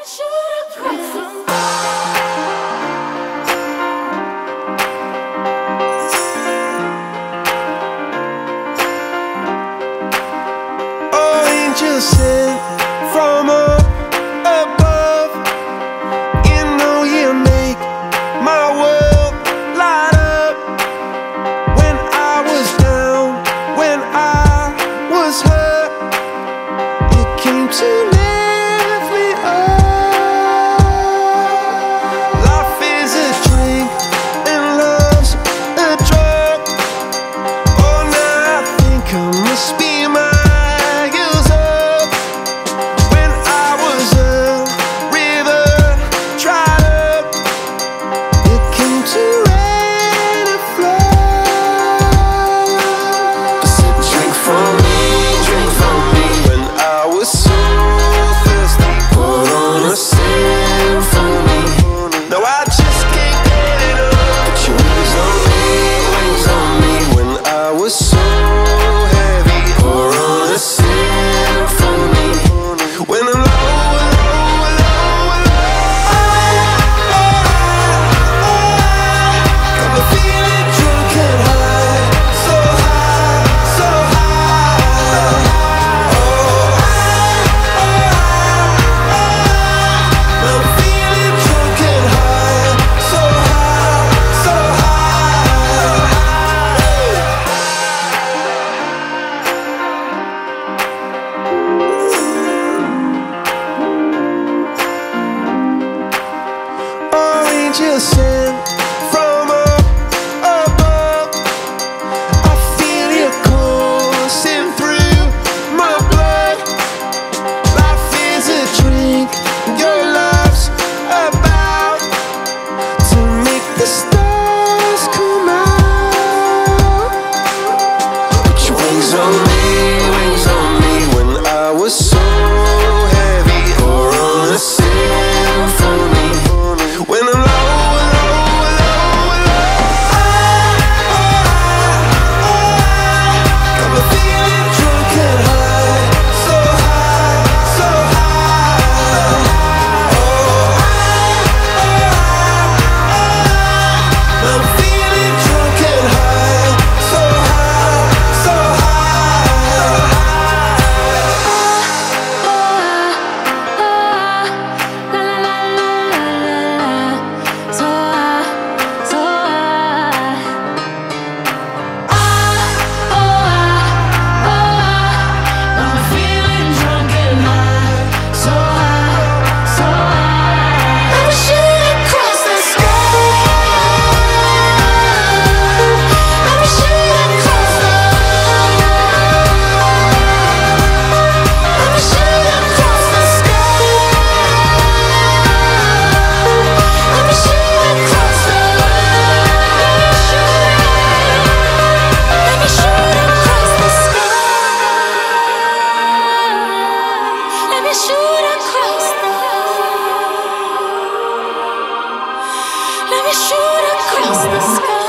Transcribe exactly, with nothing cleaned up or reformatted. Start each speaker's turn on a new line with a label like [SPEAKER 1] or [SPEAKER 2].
[SPEAKER 1] Sent from up above, you know you make my world light up. When I was down, when I was hurt, you came to lift me up. Life is a drink and love's a drug. Oh, now I think I must be mine. Just sent from up above. I feel you coursing through my blood. Life is a drink, your love's about to make the stars come out. Put your wings on me, wings on me. When I was so heavy, pour on a symphony. When I'm shoot across the sky.